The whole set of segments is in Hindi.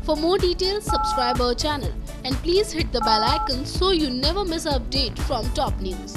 For more details, subscribe our channel and please hit the bell icon so you never miss an update from top news.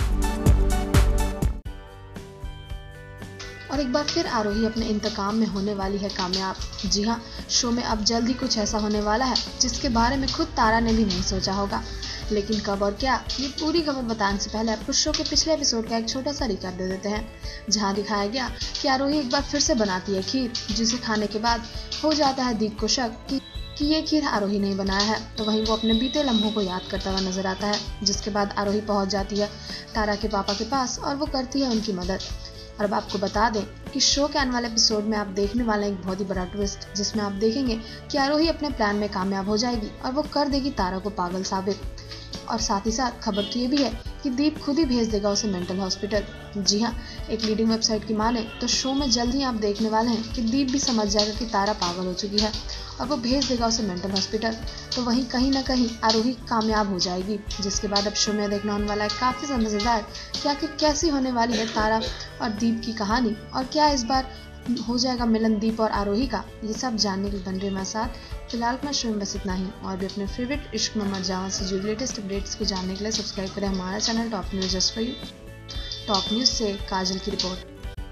और एक बार फिर आरोही अपने इंतकाम में होने वाली है कामयाब। जी हाँ, शो में अब जल्द ही कुछ ऐसा होने वाला है जिसके बारे में खुद तारा ने भी नहीं सोचा होगा। लेकिन कब और क्या, ये पूरी खबर बताने से पहले आपको शो के पिछले एपिसोड का एक छोटा सा रिकैप दे देते हैं, जहाँ दिखाया गया कि आरोही एक बार फिर से बनाती है खीर, जिसे खाने के बाद हो जाता है दीप को शक कि ये खीर आरोही नहीं बनाया है। तो वहीं वो अपने बीते लम्हों को याद करता हुआ नजर आता है, जिसके बाद आरोही पहुंच जाती है तारा के पापा के पास और वो करती है उनकी मदद। और अब आपको बता दें कि शो के आने वाले एपिसोड में आप देखने वाले एक बहुत ही बड़ा ट्विस्ट, जिसमें आप देखेंगे कि आरोही अपने प्लान में कामयाब हो जाएगी और वो कर देगी तारा को पागल साबित। और साथ ही साथ खबर तो ये भी है कि दीप खुद ही भेज देगा उसे मेंटल हॉस्पिटल। जी हाँ, एक लीडिंग वेबसाइट की माने तो शो में जल्द ही आप देखने वाले हैं कि दीप भी समझ जाएगा कि तारा पागल हो चुकी है और वो भेज देगा उसे मेंटल हॉस्पिटल। तो वहीं कहीं ना कहीं आरोही कामयाब हो जाएगी, जिसके बाद अब शो में देखना होने वाला है काफ़ी मज़ेदार कि आखिर कैसी होने वाली है तारा और दीप की कहानी, और क्या इस बार हो जाएगा मिलन दीप और आरोही का। ये सब जानने के लिए बन रहे मेरे साथ। फिलहाल अपना शो में बस इतना ही, और भी अपने फेवरेट इश्क में मर जाओ से जुड़े लेटेस्ट अपडेट्स को जानने के लिए सब्सक्राइब करें हमारा channel top news just for you. Top news से काजल की रिपोर्ट।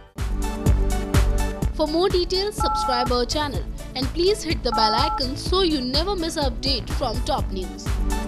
For more details, subscribe our channel and please hit the bell icon so you never miss an update from top news.